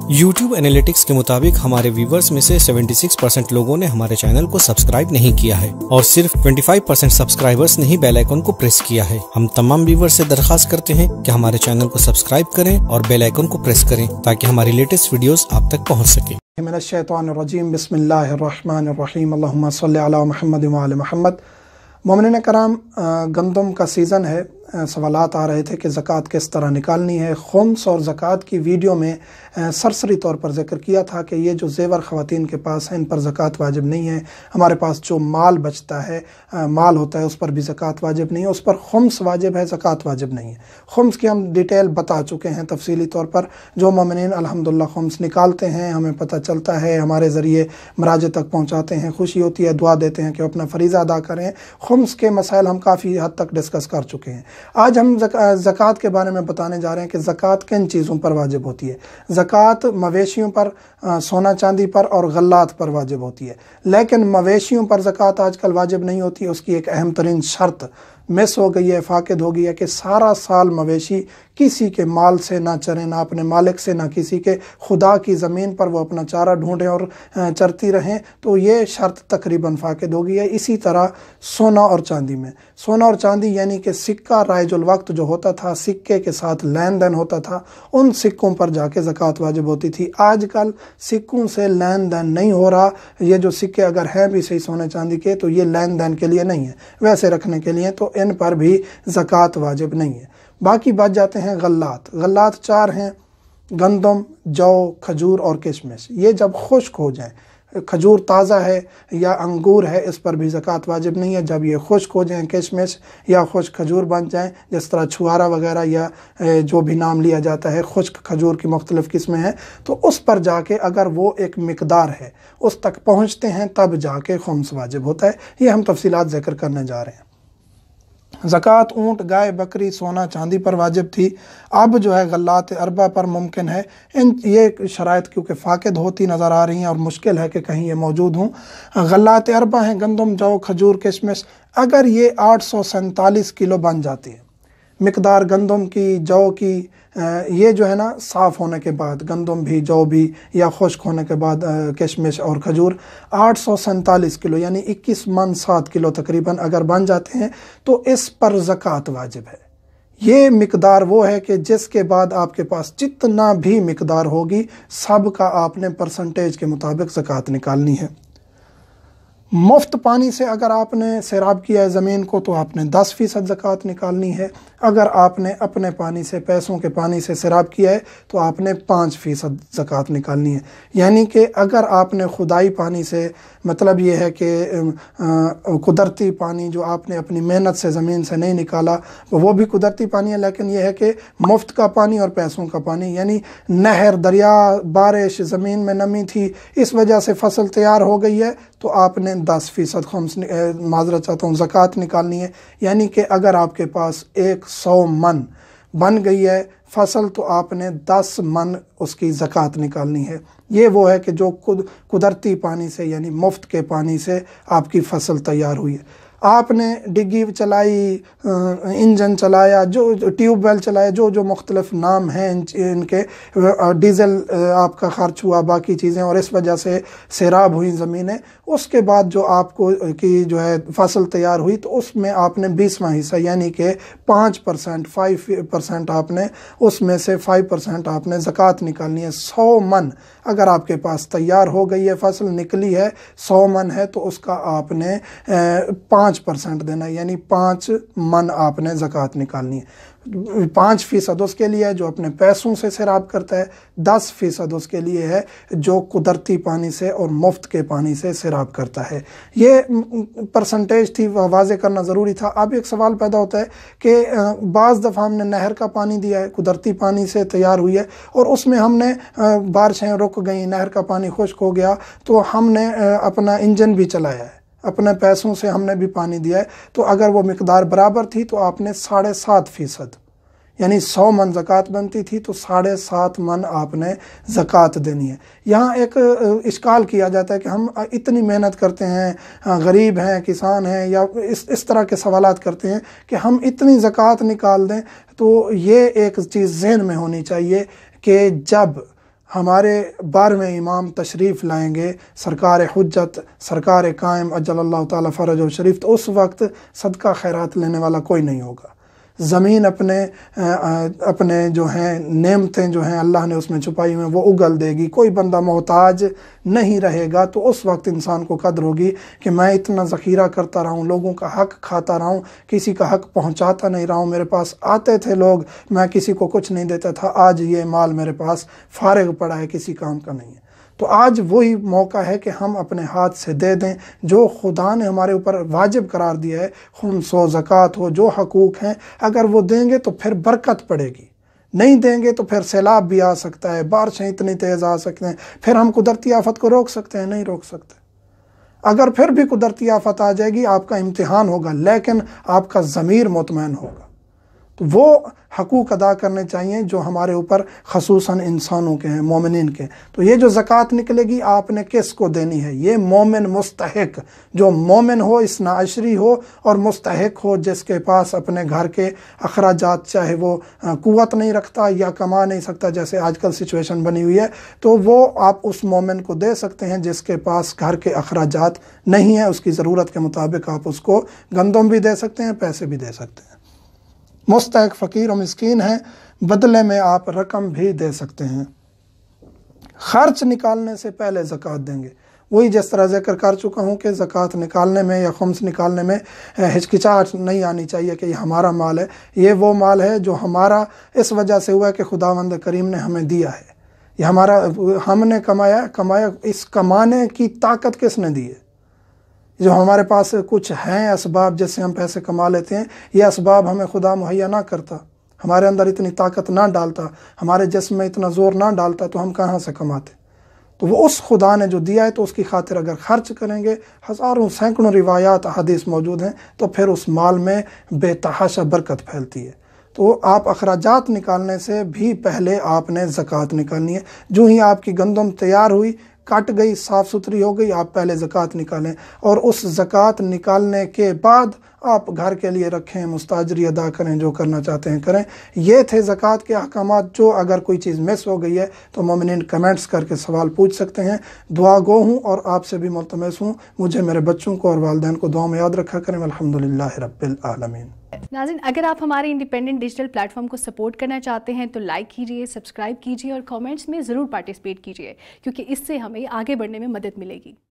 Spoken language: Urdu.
YouTube اینالیٹکس کے مطابق ہمارے ویورز میں سے 76% لوگوں نے ہمارے چینل کو سبسکرائب نہیں کیا ہے اور صرف 25% سبسکرائبرز نے ہی بیل آئیکن کو پریس کیا ہے۔ ہم تمام ویورز سے درخواست کرتے ہیں کہ ہمارے چینل کو سبسکرائب کریں اور بیل آئیکن کو پریس کریں تاکہ ہماری لیٹسٹ ویڈیوز آپ تک پہنچ سکیں۔ من الشیطان الرجیم، بسم اللہ الرحمن الرحیم، اللہم صلی علی محمد وعلی محمد۔ مومنین کرام، گندم کا سیزن ہے، سوالات آ رہے تھے کہ زکوٰۃ کس طرح نکالنی ہے۔ خمس اور زکوٰۃ کی ویڈیو میں سرسری طور پر ذکر کیا تھا کہ یہ جو زیور خواتین کے پاس ہیں ان پر زکوٰۃ واجب نہیں ہے۔ ہمارے پاس جو مال بچتا ہے، مال ہوتا ہے، اس پر بھی زکوٰۃ واجب نہیں ہے، اس پر خمس واجب ہے، زکوٰۃ واجب نہیں ہے۔ خمس کی ہم ڈیٹیل بتا چکے ہیں تفصیلی طور پر۔ جو مومنین الحمدللہ خمس نکالتے ہیں، ہمیں پتہ چلتا ہے، ہمارے ذریعے مراجع تک پہنچاتے ہیں، خوشی ہوتی ہے، دعا دیتے ہیں کہ وہ اپنا فریضہ ادا کریں۔ خمس کے مسائل ہم کافی حد تک ڈسکس کر چکے ہیں۔ آج ہم زکوٰۃ کے بارے میں بتانے جا رہے ہیں کہ زکوٰۃ کن چیزوں پر واجب ہوتی ہے۔ زکوٰۃ مویشیوں پر، سونا چاندی پر اور غلات پر واجب ہوتی ہے، لیکن مویشیوں پر زکوٰۃ آج کل واجب نہیں ہوتی۔ اس کی ایک اہم ترین شرط مس ہو گئی ہے، فاقد ہو گئی ہے کہ سارا سال مویشی کسی کے مال سے نہ چریں، نہ اپنے مالک سے، نہ کسی کے خدا کی زمین پر وہ اپنا چارہ ڈھونڈیں اور چرتی رہیں، تو یہ شرط تقریباً فاقد ہو گئی ہے۔ اسی طرح سونا اور چاندی میں، سونا اور چاندی یعنی کہ سکہ رائج الوقت جو ہوتا تھا، سکے کے ساتھ لین دین ہوتا تھا، ان سکوں پر جا کے زکوٰۃ واجب ہوتی تھی۔ آج کل سکوں سے لین دین نہیں ہو رہا۔ یہ جو سکے اگر ہیں بھی صحیح سونے چاندی کے، تو یہ لین دین کے لیے نہیں ہے، ویسے رکھنے کے لیے، تو ان پر بھی زکوٰۃ واجب نہیں ہے۔ باقی بچ جاتے ہیں غلات۔ غلات 4 ہیں: گندم، جو، کھجور اور کشمش۔ یہ جب خشک ہو جائیں، کھجور تازہ ہے یا انگور ہے، اس پر بھی زکوٰۃ واجب نہیں ہے۔ جب یہ خشک ہو جائیں، کشمش یا خشک کھجور بن جائیں، جس طرح چھوارا وغیرہ یا جو بھی نام لیا جاتا ہے، خشک کھجور کی مختلف قسمیں ہیں، تو اس پر جا کے اگر وہ ایک مقدار ہے اس تک پہنچتے ہیں تب جا کے خمس واجب ہوتا ہے۔ یہ ہم تفصیلات ذکر کرنے جا رہے ہیں۔ زکوٰۃ اونٹ، گائے، بکری، سونا چاندی پر واجب تھی، اب جو ہے غلات اربع پر ممکن ہے۔ یہ شرائط کیونکہ فاقد ہوتی نظر آ رہی ہیں اور مشکل ہے کہ کہیں یہ موجود ہوں۔ غلات اربع ہیں: گندم، جو، کھجور، کشمش۔ اگر یہ 847 کلو بن جاتی ہے مقدار گندم کی، جو کی، یہ جو ہے نا صاف ہونے کے بعد، گندم بھی، جو بھی، یا خشک ہونے کے بعد کشمش اور کھجور 847 کلو یعنی 21 من 7 کلو تقریباً اگر بن جاتے ہیں تو اس پر زکوٰۃ واجب ہے۔ یہ مقدار وہ ہے کہ جس کے بعد آپ کے پاس جتنا بھی مقدار ہوگی سب کا آپ نے پرسنٹیج کے مطابق زکوٰۃ نکالنی ہے۔ مفت پانی سے اگر آپ نے سیراب کیا ہے زمین کو تو آپ نے 10% زکوٰۃ نکالنی ہے۔ اگر آپ نے اپنے پانی سے، پیسوں کے پانی سے سیراب کیا ہے تو آپ نے 5% زکوٰۃ نکالنی ہے۔ یعنی کہ اگر آپ نے خدائی پانی سے، مطلب یہ ہے کہ قدرتی پانی جو آپ نے اپنی محنت سے زمین سے نہیں نکالا، وہ بھی قدرتی پانی ہے، لیکن یہ ہے کہ مفت کا پانی اور پیسوں کا پانی، یعنی نہر، دریا، بارش، زمین میں نمی تھی، اس وجہ سے فصل تیار ہو گئی ہے، تو آپ نے 10% خمس، معذرت چاہتا ہوں، زکوٰۃ نکالنی ہے۔ یعنی کہ اگر آپ کے پاس 100 من بن گئی ہے فصل تو آپ نے 10 من اس کی زکوٰۃ نکالنی ہے۔ یہ وہ ہے کہ جو قدرتی پانی سے، یعنی مفت کے پانی سے آپ کی فصل تیار ہوئی ہے۔ آپ نے ڈگی چلائی، انجن چلایا، جو ٹیوب ویل چلایا، جو مختلف نام ہیں ان کے، ڈیزل آپ کا خرچ ہوا، باقی چیزیں، اور اس وجہ سے سیراب ہوئی زمینیں، اس کے بعد جو آپ کو کی جو ہے فصل تیار ہوئی تو اس میں آپ نے 20واں حصہ یعنی کہ 5% آپ نے اس میں سے 5% آپ نے زکوٰۃ نکالنی ہے۔ 100 من اگر آپ کے پاس تیار ہو گئی ہے، فصل نکلی ہے، 100 من ہے تو اس کا آپ نے 5% دینا ہے، یعنی 5 من آپ نے زکوٰۃ نکالنی ہے۔ 5% اس کے لیے ہے جو اپنے پیسوں سے سیراب کرتا ہے، 10% اس کے لیے ہے جو قدرتی پانی سے اور مفت کے پانی سے سیراب کرتا ہے۔ یہ پرسنٹیج تھی، واضح کرنا ضروری تھا۔ اب ایک سوال پیدا ہوتا ہے کہ بعض دفعہ ہم نے نہر کا پانی دیا ہے، قدرتی پانی سے تیار ہوئی ہے، اور اس میں ہم نے بارشیں رک گئیں، نہر کا پانی خشک ہو گیا، تو ہم نے اپنا انجن بھی چلایا ہے، اپنے پیسوں سے ہم نے بھی پانی دیا ہے، تو اگر وہ مقدار برابر تھی تو آپ نے 7.5%، یعنی 100 من زکوٰۃ بنتی تھی تو 7.5 من آپ نے زکوٰۃ دینی ہے۔ یہاں ایک اشکال کیا جاتا ہے کہ ہم اتنی محنت کرتے ہیں، غریب ہیں، کسان ہیں، یا اس طرح کے سوالات کرتے ہیں کہ ہم اتنی زکوٰۃ نکال دیں، تو یہ ایک چیز ذہن میں ہونی چاہیے کہ جب ہمارے 12ویں امام تشریف لائیں گے، سرکار حجت، سرکار قائم اجل اللہ تعالیٰ فرج و شریف، تو اس وقت صدقہ خیرات لینے والا کوئی نہیں ہوگا۔ زمین اپنے جو ہیں نعمتیں جو ہیں اللہ نے اس میں چھپائی ہوئی ہیں وہ اگل دے گی، کوئی بندہ محتاج نہیں رہے گا۔ تو اس وقت انسان کو قدر ہوگی کہ میں اتنا ذخیرہ کرتا رہا ہوں، لوگوں کا حق کھاتا رہا ہوں، کسی کا حق پہنچاتا نہیں رہا ہوں، میرے پاس آتے تھے لوگ، میں کسی کو کچھ نہیں دیتا تھا، آج یہ مال میرے پاس فارغ پڑا ہے، کسی کام کا نہیں ہے۔ تو آج وہی موقع ہے کہ ہم اپنے ہاتھ سے دے دیں جو خدا نے ہمارے اوپر واجب قرار دیا ہے، خمس ہو، زکوٰۃ ہو، جو حقوق ہیں، اگر وہ دیں گے تو پھر برکت پڑے گی، نہیں دیں گے تو پھر سیلاب بھی آ سکتا ہے، بارشیں اتنی تیز آ سکتے ہیں، پھر ہم قدرتی آفت کو روک سکتے ہیں؟ نہیں روک سکتے۔ اگر پھر بھی قدرتی آفت آ جائے گی، آپ کا امتحان ہوگا، لیکن آپ کا ضمیر مطمئن ہوگا۔ تو وہ حقوق ادا کرنے چاہیے جو ہمارے اوپر خصوصاً انسانوں کے ہیں، مومنین کے۔ تو یہ جو زکوٰۃ نکلے گی آپ نے کس کو دینی ہے؟ یہ مومن مستحق، جو مومن ہو، اثنا عشری ہو اور مستحق ہو، جس کے پاس اپنے گھر کے اخراجات، چاہے وہ قوت نہیں رکھتا یا کما نہیں سکتا، جیسے آج کل سچویشن بنی ہوئی ہے، تو وہ آپ اس مومن کو دے سکتے ہیں جس کے پاس گھر کے اخراجات نہیں ہیں۔ اس کی ضرورت کے مطابق آپ اس کو گندم بھی دے سکتے ہیں، پیسے بھی دے سکتے ہیں۔ مستحق فقیر و مسکین ہیں، بدلے میں آپ رقم بھی دے سکتے ہیں۔ خرچ نکالنے سے پہلے زکوٰۃ دیں گے۔ وہی جس طرح ذکر کر چکا ہوں کہ زکوٰۃ نکالنے میں یا خمس نکالنے میں ہچکچاہٹ نہیں آنی چاہیے کہ یہ ہمارا مال ہے۔ یہ وہ مال ہے جو ہمارا اس وجہ سے ہوا ہے کہ خداوند کریم نے ہمیں دیا ہے، یہ ہمارا، ہم نے کمایا۔ اس کمانے کی طاقت کس نے دی ہے؟ جو ہمارے پاس کچھ ہیں اسباب جس سے ہم پیسے کما لیتے ہیں، یہ اسباب ہمیں خدا مہیا نہ کرتا، ہمارے اندر اتنی طاقت نہ ڈالتا، ہمارے جسم میں اتنا زور نہ ڈالتا، تو ہم کہاں سے کماتے؟ تو وہ اس خدا نے جو دیا ہے، تو اس کی خاطر اگر خرچ کریں گے، ہزاروں سینکڑوں روایات احادیث موجود ہیں، تو پھر اس مال میں بے تحاشا برکت پھیلتی ہے۔ تو آپ اخراجات نکالنے سے بھی پہلے آپ نے زکوٰۃ نکالنی ہے۔ جو ہی آپ کی گندم تیار ہوئی، کٹ گئی، صاف ستھری ہو گئی، آپ پہلے زکوٰۃ نکالیں، اور اس زکوٰۃ نکالنے کے بعد آپ گھر کے لیے رکھیں، مستاجری ادا کریں، جو کرنا چاہتے ہیں کریں۔ یہ تھے زکوٰۃ کے احکامات۔ جو اگر کوئی چیز مس ہو گئی ہے تو مومنین کمنٹس کر کے سوال پوچھ سکتے ہیں۔ دعا گو ہوں اور آپ سے بھی ملتمس ہوں، مجھے، میرے بچوں کو اور والدین کو دعا میں یاد رکھا کریں۔ الحمدللہ رب العالمین۔ ناظرین، اگر آپ ہمارے انڈیپینڈنٹ ڈیجیٹل پلیٹ فارم کو سپورٹ کرنا چاہتے ہیں تو لائک کیجئے، سبسکرائب کیجئے اور کامنٹس میں ضرور پارٹیسپیٹ کیجئے، کیونکہ اس سے ہمیں آگے بڑھنے میں مدد ملے گی۔